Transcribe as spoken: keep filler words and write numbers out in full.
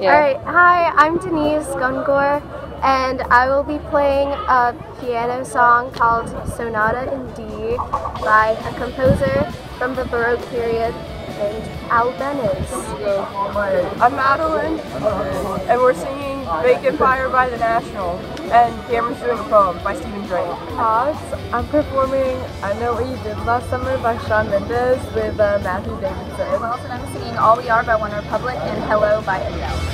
Yeah. Alright, hi, I'm Denise Gungor, and I will be playing a piano song called Sonata in D by a composer from the Baroque period named Albeniz. I'm Madeline, and we're singing Vacant Fire by the National, and Cameron's doing a poem by Stephen Drake. Hobbs, I'm performing I Know What You Did Last Summer by Shawn Mendes with uh, Matthew Davidson. And I'm singing All We Are by One Republic and Hello by Adele.